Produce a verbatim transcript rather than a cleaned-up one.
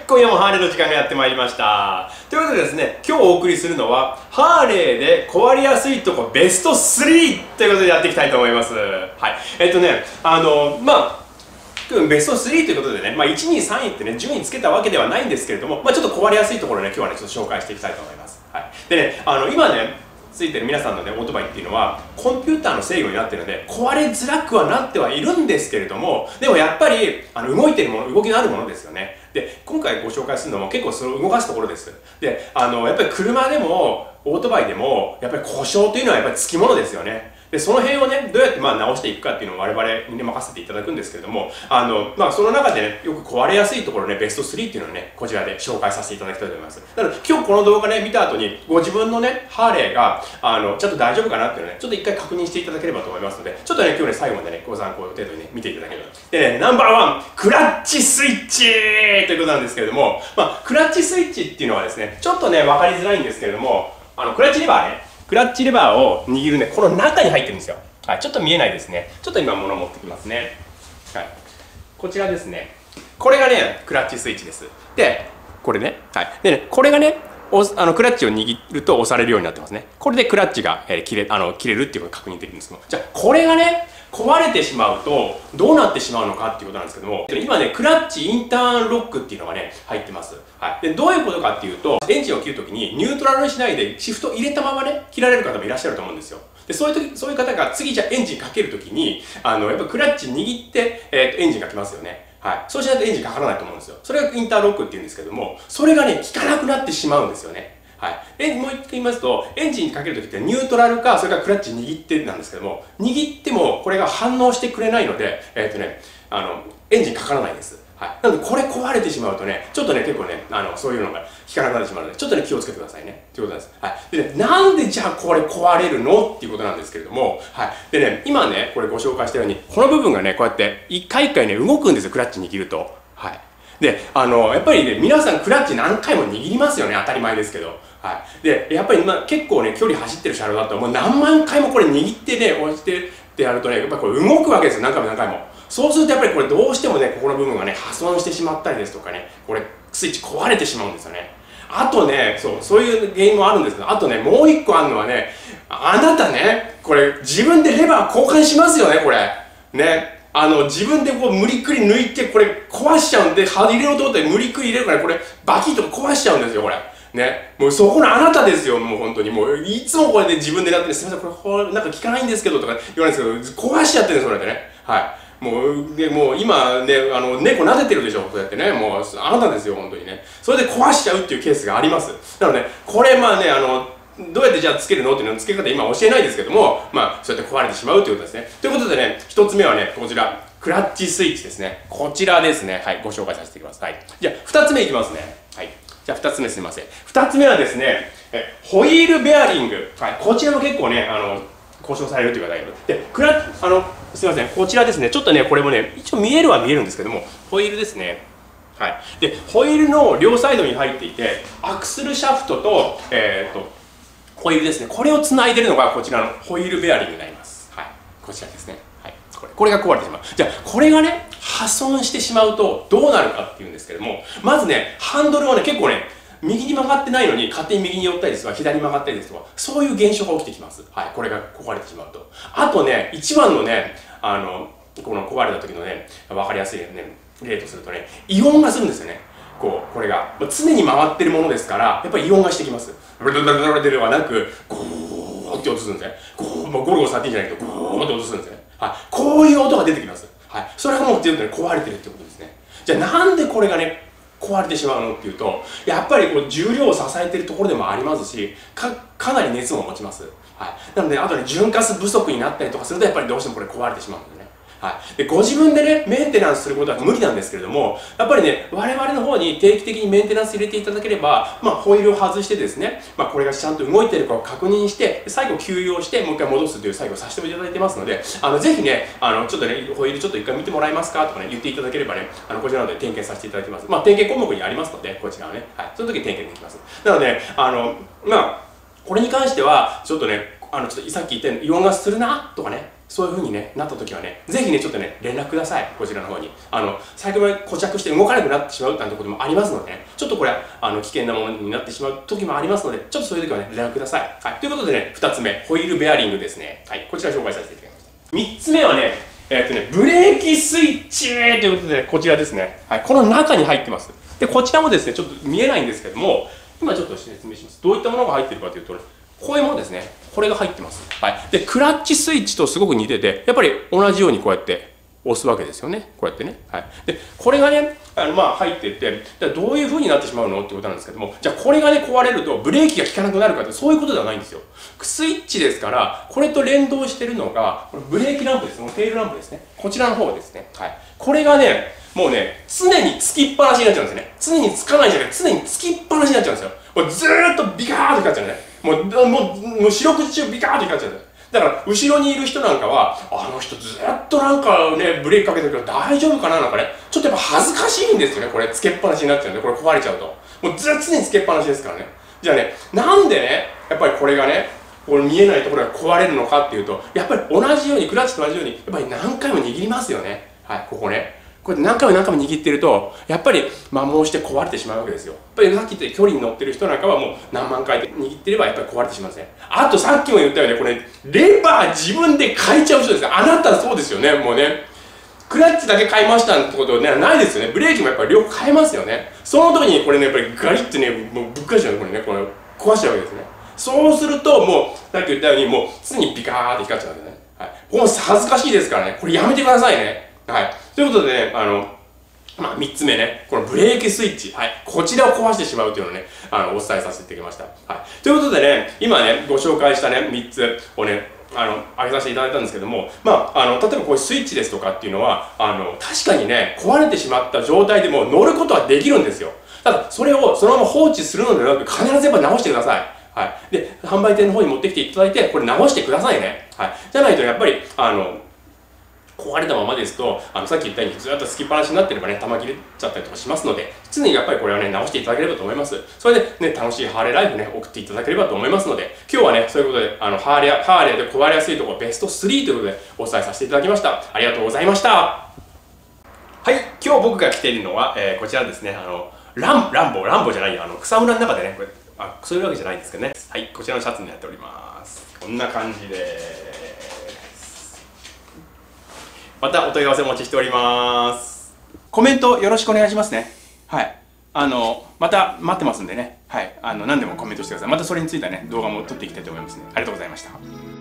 今夜もハーレーの時間がやってまいりました。ということでですね、今日お送りするのは、ハーレーで壊れやすいとこベストスリーということでやっていきたいと思います。はい。えっとね、あの、まあ、ベストスリーということでね、まあ、いち、に、さんいってね、順位つけたわけではないんですけれども、まあ、ちょっと壊れやすいところをね、今日はね、ちょっと紹介していきたいと思います。はい。でね、あの、今ね、ついてる皆さんのね、オートバイっていうのは、コンピューターの制御になってるので、壊れづらくはなってはいるんですけれども、でもやっぱり、あの、動いてるもの、動きのあるものですよね。で、今回ご紹介するのも結構それを動かすところです。で、あの、やっぱり車でも、オートバイでも、やっぱり故障というのはやっぱりつきものですよね。で、その辺をね、どうやってまあ直していくかっていうのを我々にね、任せていただくんですけれども、あの、まあその中でね、よく壊れやすいところね、ベストスリーっていうのをね、こちらで紹介させていただきたいと思います。なので、今日この動画ね、見た後に、ご自分のね、ハーレーが、あの、ちゃんと大丈夫かなっていうのをね、ちょっと一回確認していただければと思いますので、ちょっとね、今日ね、最後までね、ご参考程度にね、見ていただければ。でね、ナンバーワン、クラッチスイッチということなんですけれども、まあ、クラッチスイッチっていうのはですね、ちょっとね、わかりづらいんですけれども、あの、クラッチレバーね、クラッチレバーを握るね、この中に入ってるんですよ。はい、ちょっと見えないですね。ちょっと今物を持ってきますね。はい。こちらですね。これがね、クラッチスイッチです。で、これね。はい。でね、これがね、あのクラッチを握ると押されるようになってますね。これでクラッチが、えー、切れ、あの切れるっていうことが確認できるんですけども。じゃあ、これがね、壊れてしまうと、どうなってしまうのかっていうことなんですけども、今ね、クラッチインターンロックっていうのがね、入ってます。はい。で、どういうことかっていうと、エンジンを切るときにニュートラルにしないでシフト入れたままね、切られる方もいらっしゃると思うんですよ。で、そういう時、そういう方が次じゃあエンジンかけるときに、あの、やっぱクラッチ握って、えっと、エンジンが来ますよね。はい。そうしないとエンジンかからないと思うんですよ。それがインターンロックっていうんですけども、それがね、効かなくなってしまうんですよね。はい。え、もう一回言いますと、エンジンにかけるときってニュートラルか、それからクラッチ握ってなんですけども、握ってもこれが反応してくれないので、えっとね、あの、エンジンかからないです。はい。なので、これ壊れてしまうとね、ちょっとね、結構ね、あの、そういうのが効かなくなってしまうので、ちょっとね、気をつけてくださいね。ということなんです。はい。でね、なんでじゃあこれ壊れるのっていうことなんですけれども、はい。でね、今ね、これご紹介したように、この部分がね、こうやって、一回一回ね、動くんですよ、クラッチ握ると。はい。で、あの、やっぱりね、皆さんクラッチ何回も握りますよね、当たり前ですけど。はい。で、やっぱり、まあ、結構ね、距離走ってる車両だと、もう何万回もこれ握ってね、押してってやるとね、やっぱりこれ動くわけですよ、何回も何回も。そうするとやっぱりこれどうしてもね、ここの部分がね、破損してしまったりですとかね、これ、スイッチ壊れてしまうんですよね。あとね、そう、そういう原因もあるんですけど、あとね、もう一個あるのはね、あなたね、これ、自分でレバー交換しますよね、これ。ね。あの、自分でこう無理くり抜いて、これ壊しちゃうんで、入れようと思って無理くり入れるから、これバキッと壊しちゃうんですよ、これ。ね。もうそこのあなたですよ、もう本当に。もう、いつもこれで自分でやって、すみません、これ、なんか効かないんですけど、とか言わないんですけど、壊しちゃってるんです、それでね。はい。もう、で、もう今ね、あの、猫撫でてるでしょ、こうやってね。もう、あなたですよ、本当にね。それで壊しちゃうっていうケースがあります。なので、これまあね、あの、どうやってじゃあつけるのっていうのの付け方今教えないですけども、まあ、そうやって壊れてしまうということですね。ということでね、一つ目はね、こちら。クラッチスイッチですね。こちらですね。はい。ご紹介させていきます。はい。じゃあ、二つ目いきますね。はい。じゃあ、二つ目すみません。二つ目はですね、え、ホイールベアリング。はい。こちらも結構ね、あの、故障されるという方がいる。で、クラあの、すみません。こちらですね。ちょっとね、これもね、一応見えるは見えるんですけども、ホイールですね。はい。で、ホイールの両サイドに入っていて、アクスルシャフトと、えっと、ホイールですね。これをつないでるのがこちらのホイールベアリングになります。はい。こちらですね。これ、これが壊れてしまう。じゃあ、これがね、破損してしまうとどうなるかっていうんですけども、まずね、ハンドルはね、結構ね、右に曲がってないのに、勝手に右に寄ったりですとか、左に曲がったりですとか、そういう現象が起きてきます。はい。これが壊れてしまうと。あとね、一番のね、あの、この壊れた時のね、わかりやすいね、例とするとね、イオンがするんですよね。こう、これが。常に回ってるものですから、やっぱりイオンがしてきます。ブルブルブルブルではなく、ゴーって音するんですね。ゴー、もうゴルゴさんじゃないけど、ゴーって音するんですね。はい。こういう音が出てきます。はい。それがもう全部ね、壊れてるってことですね。じゃあなんでこれがね、壊れてしまうのっていうと、やっぱりこう重量を支えてるところでもありますし、か、かなり熱も持ちます。はい。なので、あとね、潤滑不足になったりとかすると、やっぱりどうしてもこれ壊れてしまうんですね。はい。で、ご自分でね、メンテナンスすることは無理なんですけれども、やっぱりね、我々の方に定期的にメンテナンス入れていただければ、まあ、ホイールを外してですね、まあ、これがちゃんと動いているかを確認して、最後休養して、もう一回戻すという作業をさせていただいてますので、あの、ぜひね、あの、ちょっとね、ホイールちょっと一回見てもらえますかとかね、言っていただければね、あの、こちらので点検させていただきます。まあ、点検項目にありますので、こちらはね、はい。その時点検できます。なので、あの、まあ、これに関しては、ちょっとね、あの、ちょっとさっき言ったように、イオンがするな、とかね、 そういう風にね、なった時はね、ぜひね、ちょっとね、連絡ください。こちらの方に。あの、最後まで固着して動かなくなってしまうなんてこともありますのでね、ちょっとこれ、あの、危険なものになってしまう時もありますので、ちょっとそういう時はね、連絡ください。はい。ということでね、ふたつめ、ホイールベアリングですね。はい。こちら紹介させていただきました。みっつめはね、えーっとね、ブレーキスイッチということで、こちらですね。はい。この中に入ってます。で、こちらもですね、ちょっと見えないんですけども、今ちょっと説明します。どういったものが入っているかというと、こういうものですね。これが入ってます。はい。で、クラッチスイッチとすごく似てて、やっぱり同じようにこうやって押すわけですよね。こうやってね。はい。で、これがね、あの、まあ入っていて、どういう風になってしまうのってことなんですけども、じゃあこれがね、壊れるとブレーキが効かなくなるかって、そういうことではないんですよ。スイッチですから、これと連動してるのが、このブレーキランプです。このテールランプですね。こちらの方ですね。はい。これがね、もうね、常につきっぱなしになっちゃうんですね。常につかないんじゃなくて、常につきっぱなしになっちゃうんですよ。もうずーっとビカーッと光っちゃうんですね。もう、もう、もう四六時中ビカーッと光っちゃうんです。だから、後ろにいる人なんかは、あの人ずっとなんかね、ブレーキかけてるけど大丈夫かななんかね、ちょっとやっぱ恥ずかしいんですよね、これ、つけっぱなしになっちゃうんで、これ壊れちゃうと。もうずっと常につけっぱなしですからね。じゃあね、なんでね、やっぱりこれがね、これ見えないところが壊れるのかっていうと、やっぱり同じように、クラッチと同じように、やっぱり何回も握りますよね。はい、ここね。こうやって何回も何回も握ってると、やっぱり摩耗して壊れてしまうわけですよ。やっぱりさっき言った距離に乗ってる人なんかはもう何万回握ってればやっぱり壊れてしまうんですね。あとさっきも言ったように、これ、レバー自分で変えちゃう人ですよ。あなたそうですよね、もうね。クラッチだけ変えましたってことね、ないですよね。ブレーキもやっぱり両方変えますよね。その時にこれね、やっぱりガリッてね、もうぶっかしちゃうこれね、これ壊しちゃうわけですね。そうすると、もう、さっき言ったように、もう常にピカーって光っちゃうんですね。はい。これ恥ずかしいですからね。これやめてくださいね。はい。ということでね、あの、まあ、みっつめね、このブレーキスイッチ、はい、こちらを壊してしまうというのをね、あの、お伝えさせていただきました。はい。ということでね、今ね、ご紹介したね、みっつをね、あの、挙げさせていただいたんですけども、まあ、あの、例えばこういうスイッチですとかっていうのは、あの、確かにね、壊れてしまった状態でも乗ることはできるんですよ。ただ、それをそのまま放置するのではなく、必ずやっぱ直してください。はい。で、販売店の方に持ってきていただいて、これ直してくださいね。はい。じゃないと、やっぱり、あの、壊れたままですと、あのさっき言ったようにずっとつきっぱなしになってればね、玉切れちゃったりとかしますので、常にやっぱりこれはね、直していただければと思います。それでね、楽しいハーレーライフね、送っていただければと思いますので、今日はね、そういうことで、あの、ハーレー、ハーレーで壊れやすいところベストスリーということでお伝えさせていただきました。ありがとうございました。はい、今日僕が着ているのは、えー、こちらですね、あの、ラン、ランボー、ランボーじゃないよ、あの、草むらの中でね、これ、あ、そういうわけじゃないんですけどね。はい、こちらのシャツになっております。こんな感じでまたお問い合わせお待ちしております。コメントよろしくお願いしますね。はい。あの、また待ってますんでね。はい。あの、何でもコメントしてください。またそれについてはね、動画も撮っていきたいと思いますね。ありがとうございました。